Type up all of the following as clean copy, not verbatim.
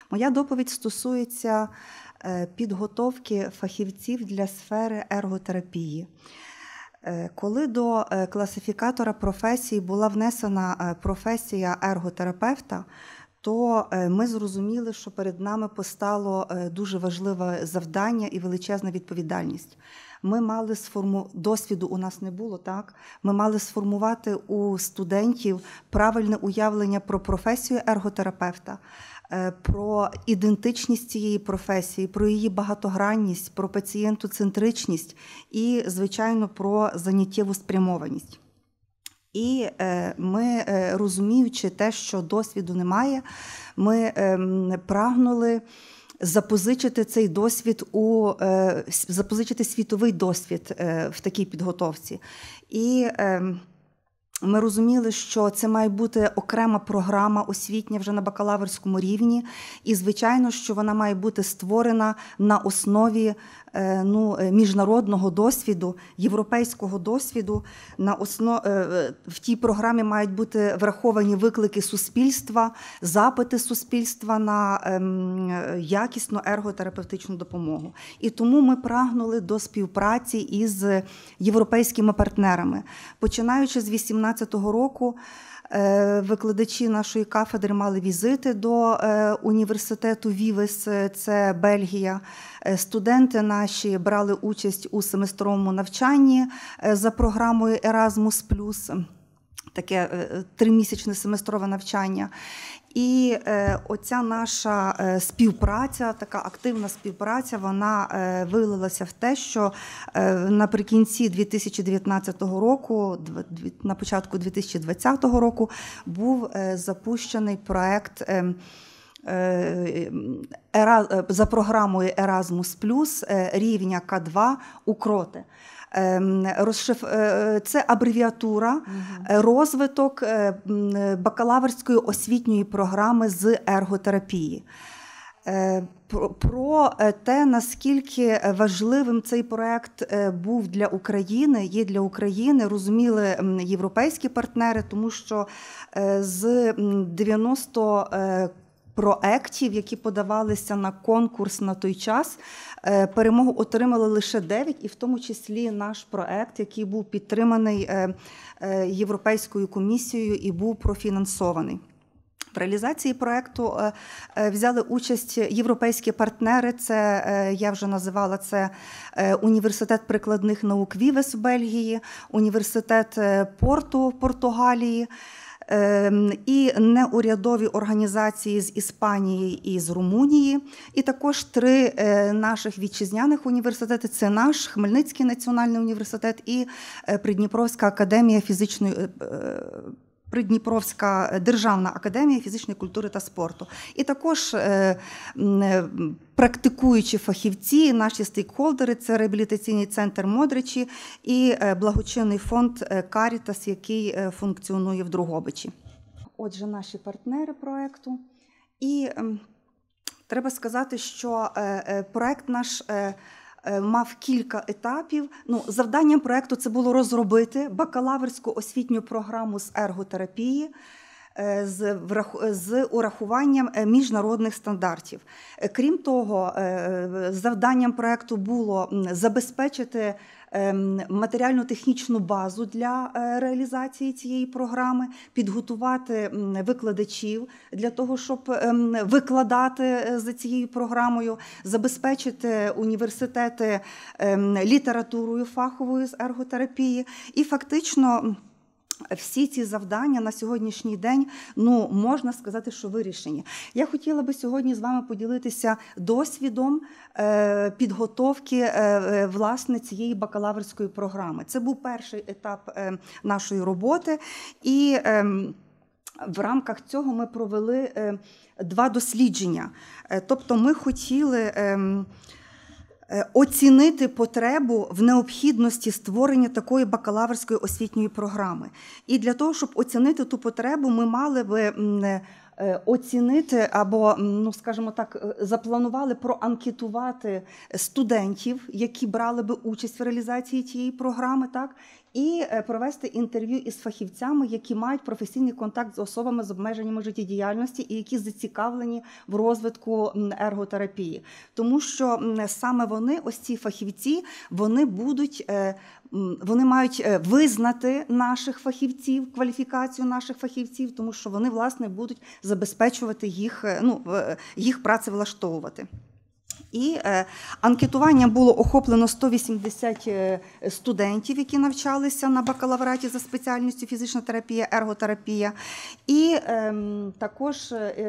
Моя доповідь стосується підготовки фахівців для сфери ерготерапії. Коли до класифікатора професій була внесена професія ерготерапевта, то ми зрозуміли, що перед нами постало дуже важливе завдання і величезна відповідальність. Ми мали досвіду у нас не було, так? Ми мали сформувати у студентів правильне уявлення про професію ерготерапевта, про ідентичність цієї професії, про її багатогранність, про пацієнтоцентричність і, звичайно, про заняттєву спрямованість. І ми, розуміючи те, що досвіду немає, ми прагнули запозичити цей досвід запозичити світовий досвід в такій підготовці. І ми розуміли, що це має бути окрема програма освітня вже на бакалаврському рівні, і, звичайно, що вона має бути створена на основі міжнародного досвіду, європейського досвіду. В тій програмі мають бути враховані виклики суспільства, запити суспільства на якісну ерготерапевтичну допомогу. І тому ми прагнули до співпраці із європейськими партнерами. Починаючи з 2018 року, викладачі нашої кафедри мали візити до університету Вівес, це Бельгія. Студенти наші брали участь у семестровому навчанні за програмою Erasmus+, таке 3-місячне семестрове навчання. І оця наша співпраця, така активна співпраця, вона вилилася в те, що наприкінці 2019 року, на початку 2020 року був запущений проект за програмою Erasmus+, рівня К2 укроти. Це абревіатура, розвиток бакалаврської освітньої програми з ерготерапії. Про те, наскільки важливим цей проект був для України, є для України, розуміли європейські партнери, тому що з 90 проєктів, які подавалися на конкурс на той час, перемогу отримали лише 9, і в тому числі наш проєкт, який був підтриманий Європейською комісією і був профінансований. В реалізації проєкту взяли участь європейські партнери, це, я вже називала, це Університет прикладних наук Вівес в Бельгії, Університет Порту в Португалії, і неурядові організації з Іспанії і з Румунії, і також 3 наших вітчизняних університети. Це наш Хмельницький національний університет і Придніпровська державна академія фізичної культури та спорту. І також практикуючі фахівці, наші стейкхолдери, це реабілітаційний центр Модричі і благочинний фонд Карітас, який функціонує в Дрогобичі. Отже, наші партнери проєкту. І треба сказати, що проєкт наш мав кілька етапів. Завданням проєкту це було розробити бакалаврську освітню програму з ерготерапії з урахуванням міжнародних стандартів. Крім того, завданням проєкту було забезпечити матеріально-технічну базу для реалізації цієї програми, підготувати викладачів для того, щоб викладати за цією програмою, забезпечити університети літературою фаховою з ерготерапії. І фактично всі ці завдання на сьогоднішній день, можна сказати, що вирішені. Я хотіла би сьогодні з вами поділитися досвідом підготовки, власне, цієї бакалаврської програми. Це був перший етап нашої роботи, і в рамках цього ми провели 2 дослідження. Тобто ми хотіли оцінити потребу в необхідності створення такої бакалаврської освітньої програми. І для того, щоб оцінити ту потребу, ми мали би оцінити або, скажімо так, запланували проанкетувати студентів, які брали би участь в реалізації цієї програми, так? і провести інтерв'ю із фахівцями, які мають професійний контакт з особами з обмеженнями життєдіяльності і які зацікавлені в розвитку ерготерапії. Тому що саме вони, ось ці фахівці, вони мають визнати наших фахівців, кваліфікацію наших фахівців, тому що вони, власне, будуть забезпечувати їх працевлаштовувати. І анкетуванням було охоплено 180 студентів, які навчалися на бакалавраті за спеціальністю фізична терапія, ерготерапія. І також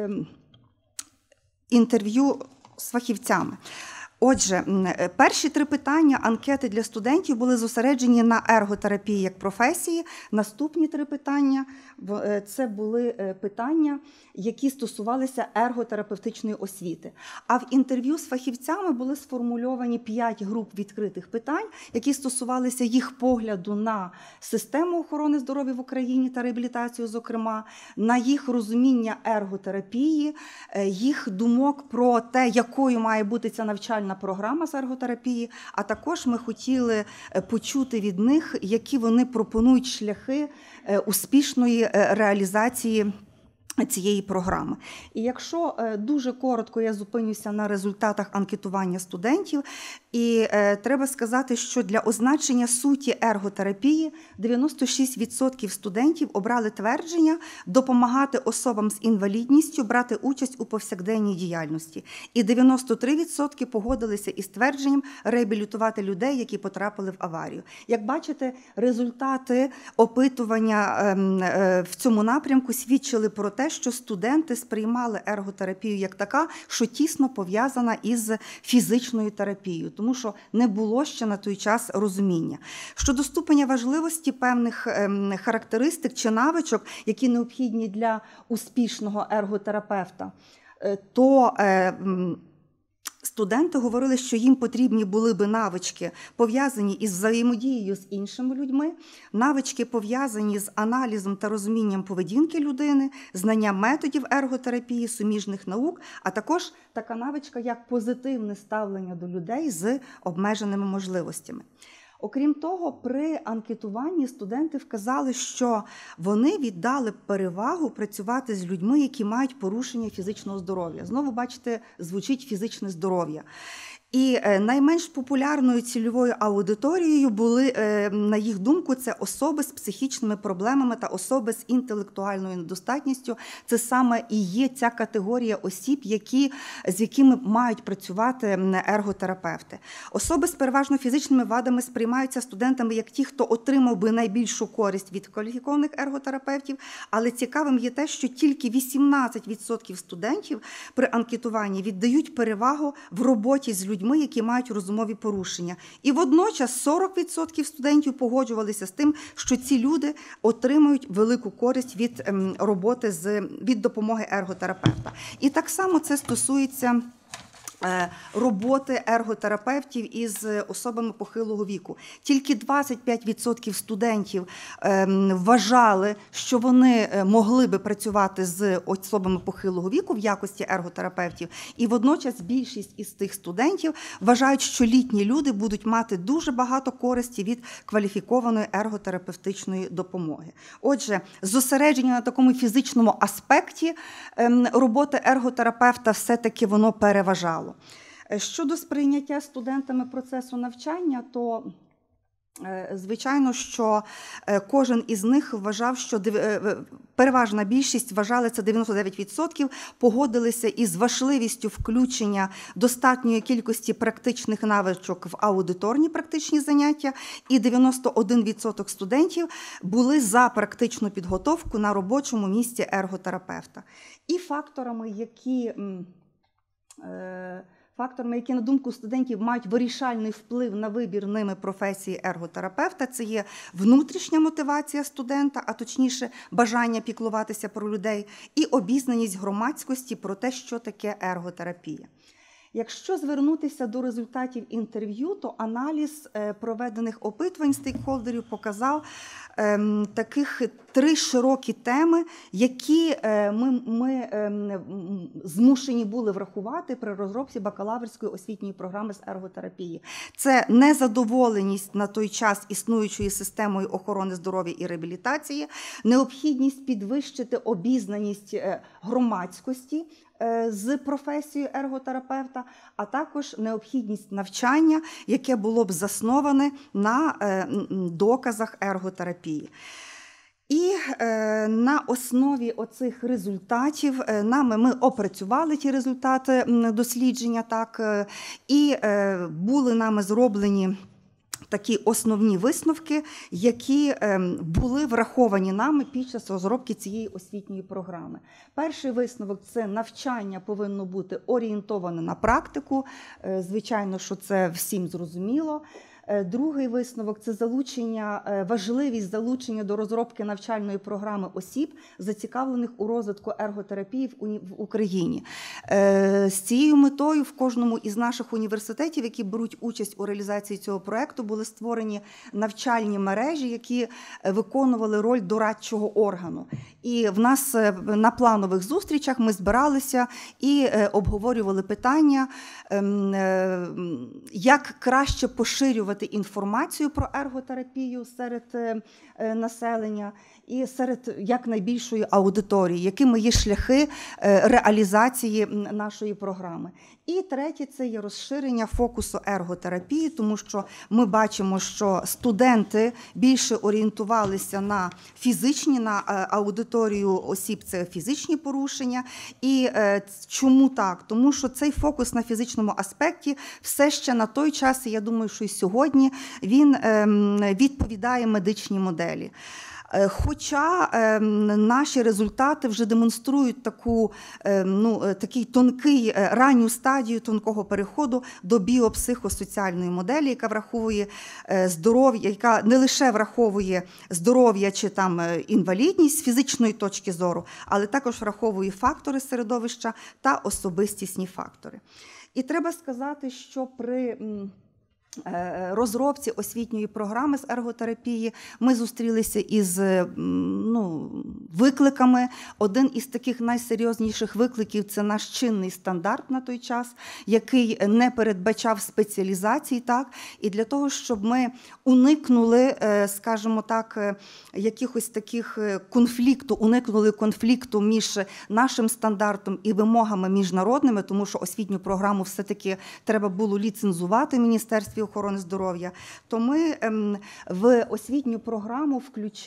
інтерв'ю з фахівцями. Отже, перші 3 питання анкети для студентів були зосереджені на ерготерапії як професії. Наступні 3 питання – це були питання, які стосувалися ерготерапевтичної освіти. А в інтерв'ю з фахівцями були сформульовані 5 груп відкритих питань, які стосувалися їх погляду на систему охорони здоров'я в Україні та реабілітацію, зокрема, на їх розуміння ерготерапії, їх думок про те, якою має бути ця навчальна програма з ерготерапії, а також ми хотіли почути від них, які вони пропонують шляхи успішної реалізації цієї програми. І якщо дуже коротко я зупинюся на результатах анкетування студентів, і треба сказати, що для означення суті ерготерапії 96% студентів обрали твердження допомагати особам з інвалідністю брати участь у повсякденній діяльності. І 93% погодилися із твердженням реабілітувати людей, які потрапили в аварію. Як бачите, результати опитування в цьому напрямку свідчили про те, що студенти сприймали ерготерапію як така, що тісно пов'язана із фізичною терапією, тому що не було ще на той час розуміння. Щодо ступеня важливості певних характеристик чи навичок, які необхідні для успішного ерготерапевта, то студенти говорили, що їм потрібні були би навички, пов'язані із взаємодією з іншими людьми, навички, пов'язані з аналізом та розумінням поведінки людини, знання методів ерготерапії, суміжних наук, а також така навичка, як позитивне ставлення до людей з обмеженими можливостями. Окрім того, при анкетуванні студенти вказали, що вони віддали перевагу працювати з людьми, які мають порушення фізичного здоров'я. Знову, бачите, звучить фізичне здоров'я. І найменш популярною цільовою аудиторією були, на їх думку, це особи з психічними проблемами та особи з інтелектуальною недостатністю. Це саме і є ця категорія осіб, з якими мають працювати ерготерапевти. Особи з переважно фізичними вадами сприймаються студентами як ті, хто отримав би найбільшу користь від кваліфікованих ерготерапевтів, але цікавим є те, що тільки 18% студентів при анкетуванні віддають перевагу в роботі з людьми, які мають розумові порушення. І водночас 40% студентів погоджувалися з тим, що ці люди отримують велику користь від роботи від допомоги ерготерапевта. І так само це стосується роботи ерготерапевтів із особами похилого віку. Тільки 25% студентів вважали, що вони могли би працювати з особами похилого віку в якості ерготерапевтів, і водночас більшість із тих студентів вважають, що літні люди будуть мати дуже багато користі від кваліфікованої ерготерапевтичної допомоги. Отже, зосередження на такому фізичному аспекті роботи ерготерапевта все-таки воно переважало. Щодо сприйняття студентами процесу навчання, то звичайно, що кожен із них вважав, що переважна більшість вважали, це 99%, погодилися із важливістю включення достатньої кількості практичних навичок в аудиторні практичні заняття, і 91% студентів були за практичну підготовку на робочому місці ерготерапевта. І факторами, які, на думку студентів, мають вирішальний вплив на вибір ними професії ерготерапевта, це є внутрішня мотивація студента, а точніше бажання піклуватися про людей, і обізнаність громадськості про те, що таке ерготерапія. Якщо звернутися до результатів інтерв'ю, то аналіз проведених опитувань стейкхолдерів показав таких 3 широкі теми, які ми змушені були врахувати при розробці бакалаврської освітньої програми з ерготерапії. Це незадоволеність на той час існуючою системою охорони здоров'я і реабілітації, необхідність підвищити обізнаність громадськості з професією ерготерапевта, а також необхідність навчання, яке було б засноване на доказах ерготерапії. І на основі оцих результатів ми опрацювали ті результати дослідження, і були нами зроблені такі основні висновки, які були враховані нами під час розробки цієї освітньої програми. Перший висновок – це навчання повинно бути орієнтоване на практику. Звичайно, що це всім зрозуміло. Другий висновок – це важливість залучення до розробки навчальної програми осіб, зацікавлених у розвитку ерготерапії в Україні. З цією метою в кожному із наших університетів, які беруть участь у реалізації цього проєкту, були створені навчальні мережі, які виконували роль дорадчого органу. І в нас на планових зустрічах ми збиралися і обговорювали питання, як краще поширювати інформацію про ерготерапію серед населення і серед якнайбільшої аудиторії, якими є шляхи реалізації нашої програми. І третє – це є розширення фокусу ерготерапії, тому що ми бачимо, що студенти більше орієнтувалися на фізичні, на аудиторію осіб – це фізичні порушення. І чому так? Тому що цей фокус на фізичному аспекті все ще на той час, і я думаю, що і сьогодні, він відповідає медичній моделі. Хоча наші результати вже демонструють такий тонкий, ранню стадію тонкого переходу до біопсихосоціальної моделі, яка враховує здоров'я, яка не лише враховує здоров'я чи інвалідність з фізичної точки зору, але також враховує фактори середовища та особистісні фактори. І треба сказати, що при розробці освітньої програми з ерготерапії ми зустрілися із викликами. Один із таких найсерйозніших викликів – це наш чинний стандарт на той час, який не передбачав спеціалізацій. І для того, щоб ми уникнули, скажімо так, якихось таких уникнули конфлікту між нашим стандартом і вимогами міжнародними, тому що освітню програму все-таки треба було ліцензувати в Міністерстві охорони здоров'я, то ми в освітню програму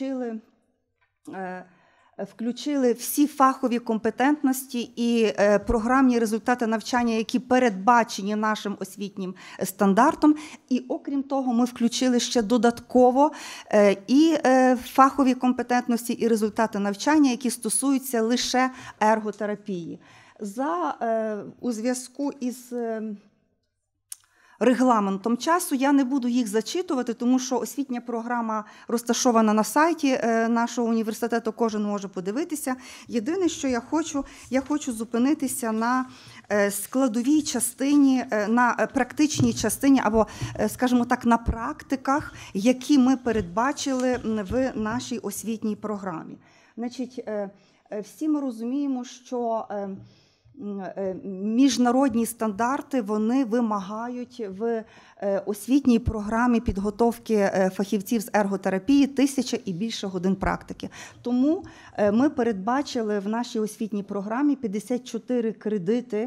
включили всі фахові компетентності і програмні результати навчання, які передбачені нашим освітнім стандартом. І окрім того, ми включили ще додатково і фахові компетентності, і результати навчання, які стосуються лише ерготерапії. У зв'язку із регламентом часу я не буду їх зачитувати, тому що освітня програма розташована на сайті нашого університету, кожен може подивитися. Єдине, що я хочу зупинитися на складовій частині, на практичній частині, або, скажімо так, на практиках, які ми передбачили в нашій освітній програмі. Значить, всі ми розуміємо, що міжнародні стандарти, вони вимагають в освітній програмі підготовки фахівців з ерготерапії 1000 і більше годин практики. Тому ми передбачили в нашій освітній програмі 54 кредити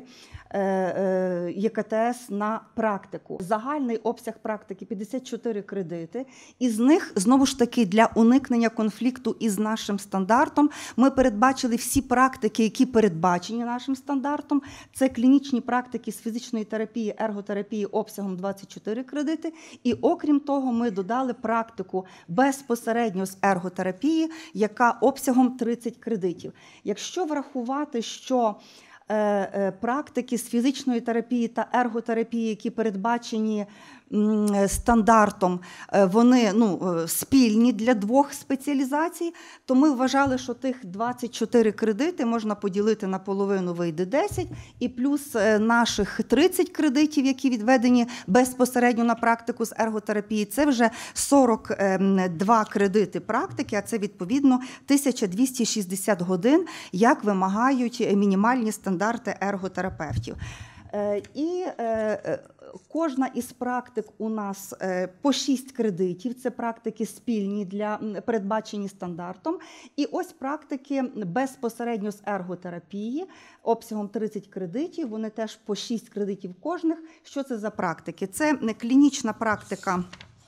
ЄКТС на практику. Загальний обсяг практики – 54 кредити. Із них, знову ж таки, для уникнення конфлікту із нашим стандартом, ми передбачили всі практики, які передбачені нашим стандартом. Це клінічні практики з фізичної терапії, ерготерапії обсягом 24 кредити. І окрім того, ми додали практику безпосередньо з ерготерапії, яка обсягом 30 кредитів. Якщо врахувати, що практики з фізичної терапії та ерготерапії, які передбачені стандартом, вони спільні для двох спеціалізацій, то ми вважали, що тих 24 кредити можна поділити на половину, вийде 10, і плюс наших 30 кредитів, які відведені безпосередньо на практику з ерготерапії, це вже 42 кредити практики, а це відповідно 1260 годин, як вимагають мінімальні стандарти ерготерапевтів. І кожна із практик у нас по 6 кредитів, це практики спільні, передбачені стандартом. І ось практики безпосередньо з ерготерапії, обсягом 30 кредитів, вони теж по 6 кредитів кожних. Що це за практики? Це клінічна практика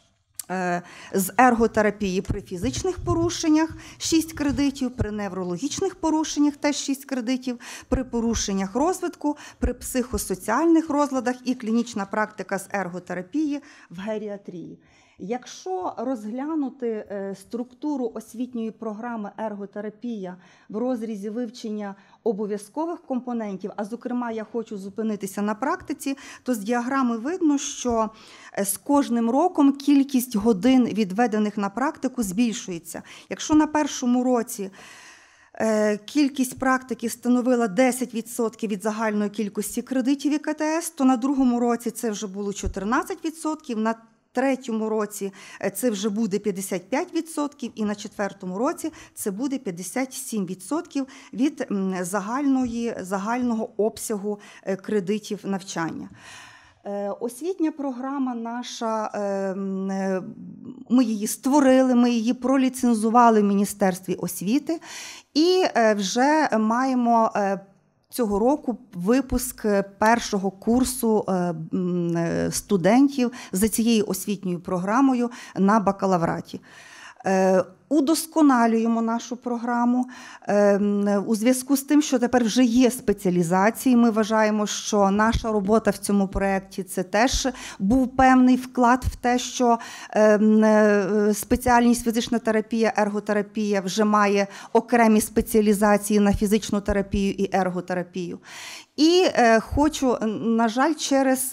з ерготерапії при фізичних порушеннях 6 кредитів, при неврологічних порушеннях теж 6 кредитів, при порушеннях розвитку, при психосоціальних розладах і клінічна практика з ерготерапії в геріатрії. Якщо розглянути структуру освітньої програми «Ерготерапія» в розрізі вивчення обов'язкових компонентів, а зокрема я хочу зупинитися на практиці, то з діаграми видно, що з кожним роком кількість годин, відведених на практику, збільшується. Якщо на першому році кількість практики становила 10% від загальної кількості кредитів ІКТС, то на другому році це вже було 14%, на третьому році це вже буде 55%, і на четвертому році це буде 57% від загального обсягу кредитів навчання. Освітня програма наша, ми її створили, ми її проліцензували в Міністерстві освіти і вже маємо цього року випуск першого курсу студентів за цією освітньою програмою на бакалавраті. Удосконалюємо нашу програму у зв'язку з тим, що тепер вже є спеціалізації. Ми вважаємо, що наша робота в цьому проєкті – це теж був певний вклад в те, що спеціальність фізична терапія, ерготерапія вже має окремі спеціалізації на фізичну терапію і ерготерапію. І хочу, на жаль, через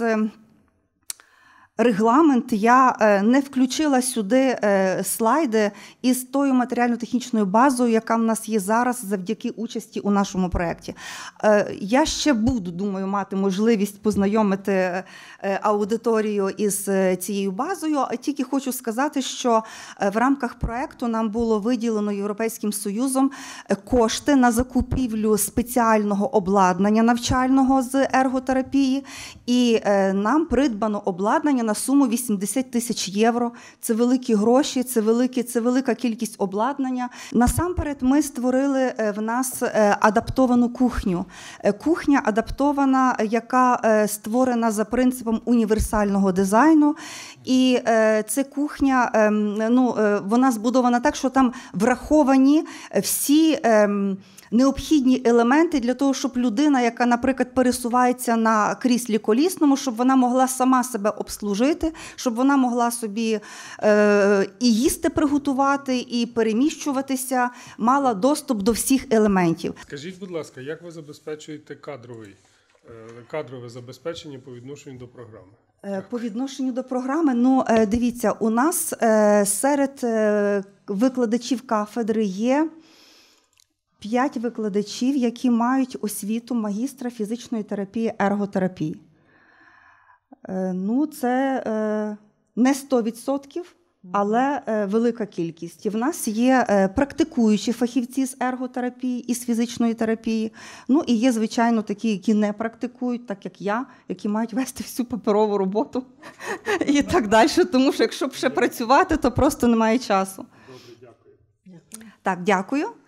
регламент я не включила сюди слайди із тою матеріально-технічною базою, яка в нас є зараз завдяки участі у нашому проєкті. Я ще буду, думаю, мати можливість познайомити аудиторію із цією базою, а тільки хочу сказати, що в рамках проєкту нам було виділено Європейським Союзом кошти на закупівлю спеціального обладнання навчального з ерготерапії, і нам придбано обладнання на суму 80 тисяч євро. Це великі гроші, це велика кількість обладнання. Насамперед ми створили в нас адаптовану кухню. Кухня адаптована, яка створена за принципом універсального дизайну. І ця кухня, вона збудована так, що там враховані всі необхідні елементи для того, щоб людина, яка, наприклад, пересувається на кріслі колісному, щоб вона могла сама себе обслужити, щоб вона могла собі і їсти приготувати, і переміщуватися, мала доступ до всіх елементів. Скажіть, будь ласка, як ви забезпечуєте кадрове забезпечення по відношенню до програми? По відношенню до програми, дивіться, у нас серед викладачів кафедри є 5 викладачів, які мають освіту магістра фізичної терапії, ерготерапії. Це не 100%, але велика кількість. І в нас є практикуючі фахівці з ерготерапії і з фізичної терапії. І є, звичайно, такі, які не практикують, так як я, які мають вести всю паперову роботу і так далі. Тому що якщо б ще працювати, то просто немає часу. Добре, дякую. Так, дякую.